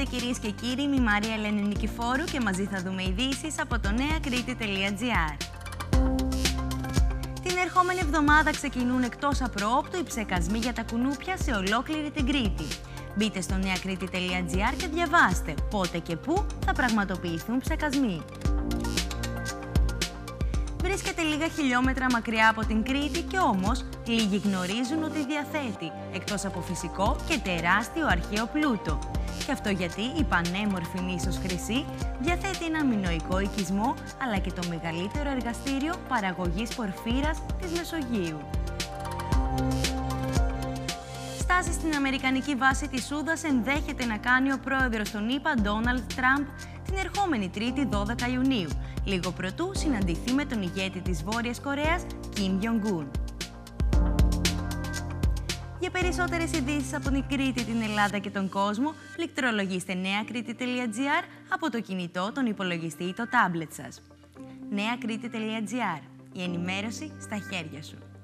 κυρίες και κύριοι, είμαι η Μαρία Ελένη Νικηφόρου και μαζί θα δούμε ειδήσεις από το neakriti.gr. Την ερχόμενη εβδομάδα ξεκινούν εκτός απροόπτου οι ψεκασμοί για τα κουνούπια σε ολόκληρη την Κρήτη. Μπείτε στο neakriti.gr και διαβάστε πότε και πού θα πραγματοποιηθούν ψεκασμοί. Βρίσκεται λίγα χιλιόμετρα μακριά από την Κρήτη και όμως λίγοι γνωρίζουν ότι διαθέτει, εκτός από φυσικό, και τεράστιο αρχαίο πλούτο. Και αυτό γιατί η πανέμορφη νήσος Χρυσή διαθέτει έναν μινωικό οικισμό, αλλά και το μεγαλύτερο εργαστήριο παραγωγής πορφύρας της Μεσογείου. Στάση στην αμερικανική βάση της Σούδας ενδέχεται να κάνει ο πρόεδρος των ΗΠΑ, Ντόναλντ Τραμπ, την ερχόμενη Τρίτη 12 Ιουνίου, λίγο προτού συναντηθεί με τον ηγέτη της Βόρειας Κορέας, Κιμ Γιονγκούν. Για περισσότερες ειδήσεις από την Κρήτη, την Ελλάδα και τον κόσμο, πληκτρολογήστε neakriti.gr από το κινητό, τον υπολογιστή ή το τάμπλετ σας. neakriti.gr. Η ενημέρωση στα χέρια σου.